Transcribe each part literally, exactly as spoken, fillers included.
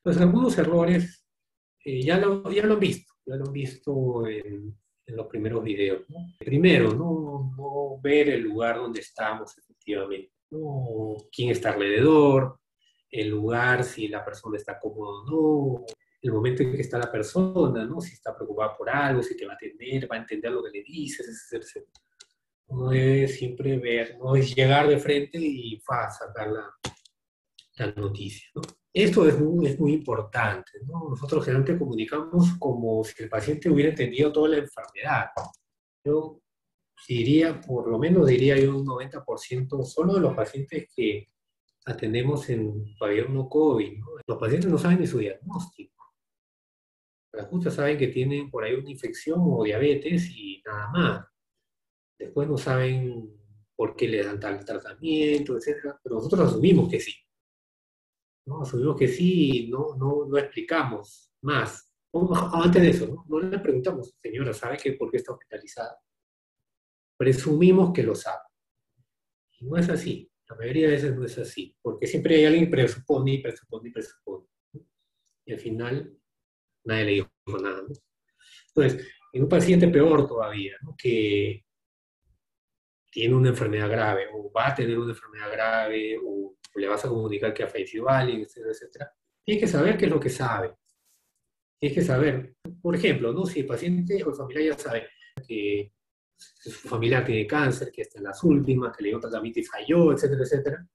Pues algunos errores eh, ya, lo, ya lo han visto, ya lo han visto en, en los primeros videos, ¿no? Primero, ¿no? No ver el lugar donde estamos efectivamente, ¿no? Quién está alrededor, el lugar, si la persona está cómoda o no, el momento en que está la persona, ¿no? Si está preocupada por algo, si te va a atender, va a entender lo que le dices, etcétera. Uno debe siempre ver, no es llegar de frente y fa, sacar la, la noticia, ¿no? Esto es muy, es muy importante, ¿no? Nosotros generalmente comunicamos como si el paciente hubiera entendido toda la enfermedad. Yo diría, por lo menos diría yo un noventa por ciento solo de los pacientes que atendemos en pabellón COVID, ¿no? Los pacientes no saben de su diagnóstico. Las justas saben que tienen por ahí una infección o diabetes y nada más. Después no saben por qué le dan tal tratamiento, etcétera. Pero nosotros asumimos que sí. ¿No? Asumimos que sí y no, no, no explicamos más. O, antes de eso, ¿no? No le preguntamos, señora, ¿sabe que por qué está hospitalizada? Presumimos que lo sabe. Y no es así. La mayoría de veces no es así. Porque siempre hay alguien que presupone y presupone y presupone. Y al final nadie le dijo nada, ¿no? Entonces, en un paciente peor todavía, ¿no? Que tiene una enfermedad grave o va a tener una enfermedad grave o le vas a comunicar que ha fallecido alguien, etcétera, etcétera. Tienes que saber qué es lo que sabe. Tienes que saber, por ejemplo, ¿no? Si el paciente o el familiar ya sabe que su familiar tiene cáncer, que está en las últimas, que le dio tratamiento y falló, etcétera, etcétera,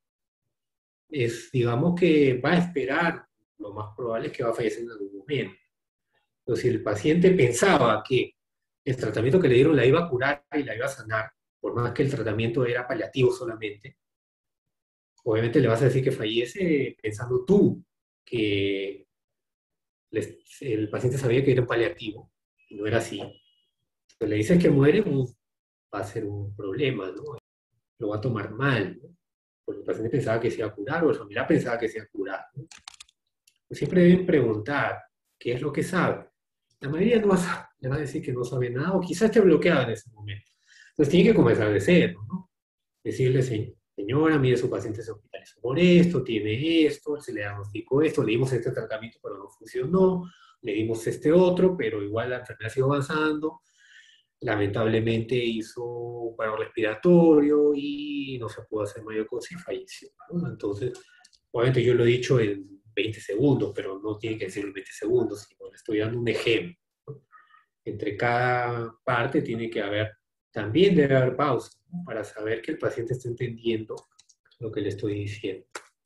es, digamos que va a esperar, lo más probable es que va a fallecer en algún momento. Entonces, si el paciente pensaba que el tratamiento que le dieron la iba a curar y la iba a sanar, por más que el tratamiento era paliativo solamente, obviamente le vas a decir que fallece pensando tú que les, el paciente sabía que era un paliativo, y no era así. Pues le dices que muere, pues, va a ser un problema, ¿no? Lo va a tomar mal, ¿no? Porque el paciente pensaba que se iba a curar o el familiar pensaba que se iba a curar, ¿no? Pues siempre deben preguntar qué es lo que sabe. La mayoría no va a, le va a decir que no sabe nada o quizás esté bloqueada en ese momento. Entonces tiene que comenzar de cero, ¿no? Decirle, señora, mire, su paciente se hospitalizó por esto, tiene esto, se le diagnosticó esto, le dimos este tratamiento pero no funcionó, le dimos este otro, pero igual la enfermedad sigue avanzando, lamentablemente hizo un paro respiratorio y no se pudo hacer mayor cosa y falleció, ¿no? Entonces, obviamente yo lo he dicho en veinte segundos, pero no tiene que decirlo en veinte segundos, sino le estoy dando un ejemplo, ¿no? Entre cada parte tiene que haber, también debe haber pausa, ¿no? Para saber que el paciente está entendiendo lo que le estoy diciendo.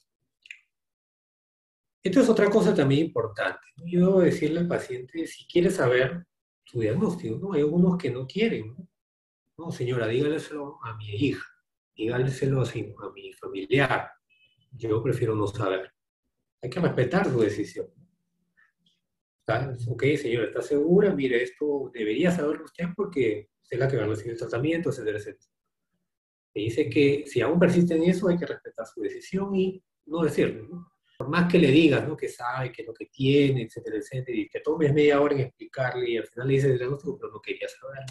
Esto es otra cosa también importante, ¿no? Yo debo decirle al paciente si quiere saber su diagnóstico, ¿no? Hay algunos que no quieren, ¿no? No, señora, dígaleselo a mi hija, dígaleselo así, a mi familiar. Yo prefiero no saber. Hay que respetar su decisión. ¿Está? Ok, señora, ¿está segura? Mire, esto debería saberlo usted porque usted es la que va a recibir el tratamiento, etcétera, etcétera. Me dice que si aún persiste en eso, hay que respetar su decisión y no decirlo, ¿no? Por más que le digas, ¿no? Que sabe, que lo que tiene, etcétera, etcétera, y que tomes media hora en explicarle y al final le dices el diagnóstico, pero no quería saber.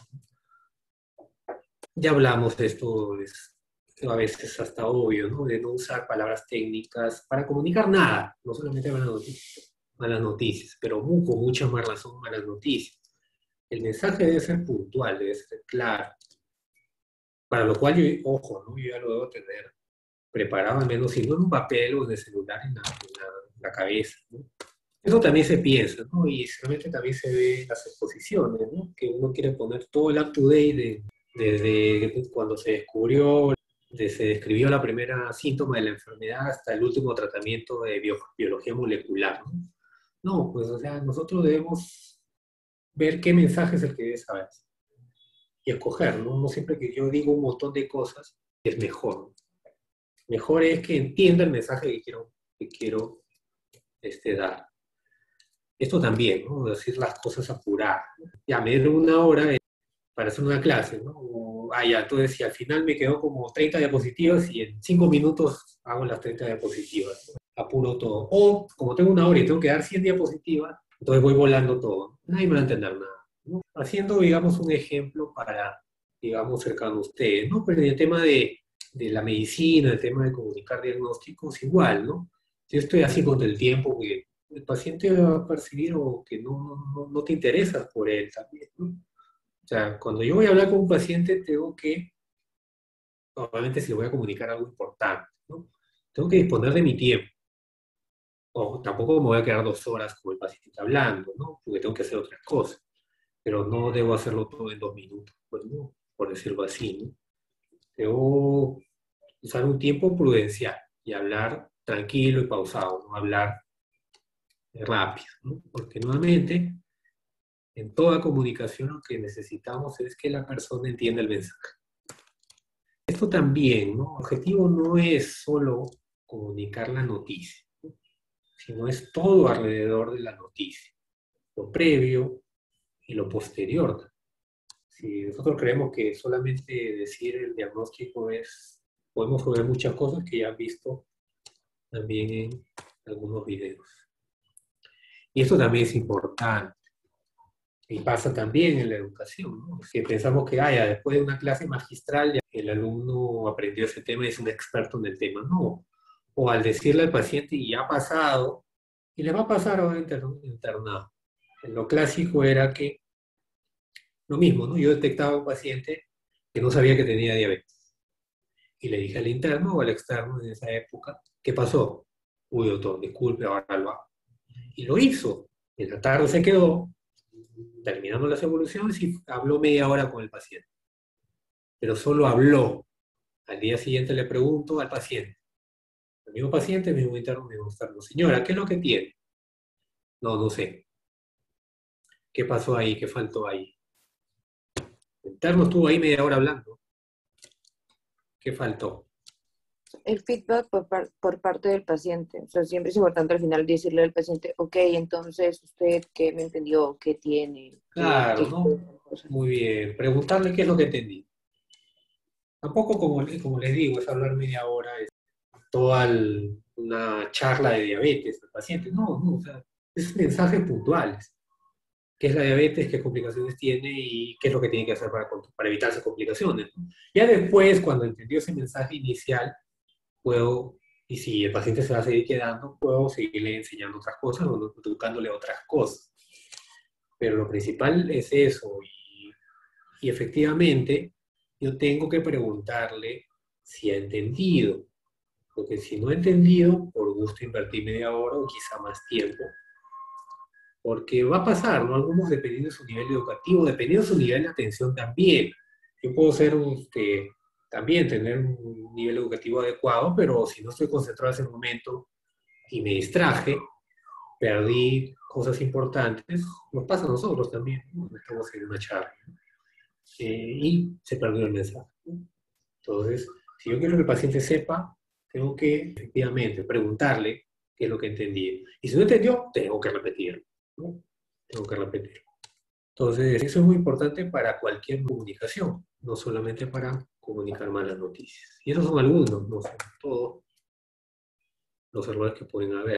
Ya hablamos de esto, es a veces hasta obvio, ¿no? De no usar palabras técnicas para comunicar nada, no solamente malas noticias, malas noticias, pero muy, con mucha más razón malas noticias. El mensaje debe ser puntual, debe ser claro, para lo cual yo, ojo, ¿no? Yo ya lo debo tener preparado, al menos si no en un papel o en el celular, en la, en la, en la cabeza, ¿no? Eso también se piensa, ¿no? Y seguramente también se ve en las exposiciones, ¿no? Que uno quiere poner todo el up-to-date de, desde cuando se descubrió, desde se describió la primera síntoma de la enfermedad hasta el último tratamiento de bio, biología molecular, ¿no? No, pues, o sea, nosotros debemos ver qué mensaje es el que debe saber y escoger, ¿no? No siempre que yo digo un montón de cosas es mejor. Mejor es que entienda el mensaje que quiero, que quiero este, dar. Esto también, ¿no? Decir las cosas apuradas, ¿no? Ya me dieron una hora para hacer una clase, ¿no? O, ah, ya, entonces si al final me quedó como treinta diapositivas y en cinco minutos hago las treinta diapositivas, ¿no? Apuro todo. O como tengo una hora y tengo que dar cien diapositivas, entonces voy volando todo. Nadie me va a entender nada, ¿no? Haciendo, digamos, un ejemplo para, digamos, cercano a ustedes, ¿no? Pero en el tema de, de la medicina, el tema de comunicar diagnósticos, igual, ¿no? Yo estoy así con el tiempo, porque el paciente va a percibir o que no, no, no te interesas por él también, ¿no? O sea, cuando yo voy a hablar con un paciente, tengo que, obviamente si le voy a comunicar algo importante, ¿no? Tengo que disponer de mi tiempo. O tampoco me voy a quedar dos horas con el paciente hablando, ¿no? Porque tengo que hacer otras cosas. Pero no debo hacerlo todo en dos minutos, pues, ¿no? Por decirlo así, ¿no? Debo usar un tiempo prudencial y hablar tranquilo y pausado, no hablar rápido, ¿no? Porque nuevamente, en toda comunicación lo que necesitamos es que la persona entienda el mensaje. Esto también, ¿no? El objetivo no es solo comunicar la noticia, ¿no? Sino es todo alrededor de la noticia, lo previo y lo posterior. Si nosotros creemos que solamente decir el diagnóstico es, podemos ver muchas cosas que ya han visto también en algunos videos. Y esto también es importante. Y pasa también en la educación, ¿no? Si pensamos que haya después de una clase magistral ya el alumno aprendió ese tema y es un experto en el tema, no. O al decirle al paciente y ya ha pasado, y le va a pasar ahora internado. Lo clásico era que lo mismo, ¿no? Yo detectaba a un paciente que no sabía que tenía diabetes. Y le dije al interno o al externo en esa época, ¿qué pasó? Uy, doctor, disculpe, ahora lo hago. Y lo hizo. En la tarde se quedó, terminando las evoluciones, y habló media hora con el paciente. Pero solo habló. Al día siguiente le pregunto al paciente. El mismo paciente, el mismo interno, el mismo externo. Señora, ¿qué es lo que tiene? No, no sé. ¿Qué pasó ahí? ¿Qué faltó ahí? El interno estuvo ahí media hora hablando. ¿Qué faltó? El feedback por, par por parte del paciente. O sea, siempre es importante al final decirle al paciente, ok, entonces usted qué me entendió, qué tiene, qué, Claro, qué ¿no? cosa. Muy bien. Preguntarle qué es lo que entendí. Tampoco, como, como les digo, es hablar media hora, es toda el- una charla de diabetes al paciente. No, no, o sea, es mensajes puntuales. ¿Qué es la diabetes? ¿Qué complicaciones tiene? ¿Y qué es lo que tiene que hacer para, para evitar esas complicaciones, ¿no? Ya después, cuando entendió ese mensaje inicial, puedo, y si el paciente se va a seguir quedando, puedo seguirle enseñando otras cosas o educándole otras cosas. Pero lo principal es eso. Y, y efectivamente, yo tengo que preguntarle si ha entendido. Porque si no ha entendido, por gusto invertir media hora o quizá más tiempo. Porque va a pasar, ¿no? Algunos dependiendo de su nivel educativo, dependiendo de su nivel de atención también. Yo puedo ser un, este, también tener un nivel educativo adecuado, pero si no estoy concentrado en ese momento y me distraje, perdí cosas importantes, nos pasa a nosotros también, ¿no? Estamos en una charla, ¿no? Eh, y se perdió el mensaje, ¿no? Entonces, si yo quiero que el paciente sepa, tengo que efectivamente preguntarle qué es lo que entendí. Y si no entendió, tengo que repetirlo, ¿no? Tengo que repetirlo. Entonces, eso es muy importante para cualquier comunicación, no solamente para comunicar malas noticias. Y esos son algunos, no son todos los errores que pueden haber.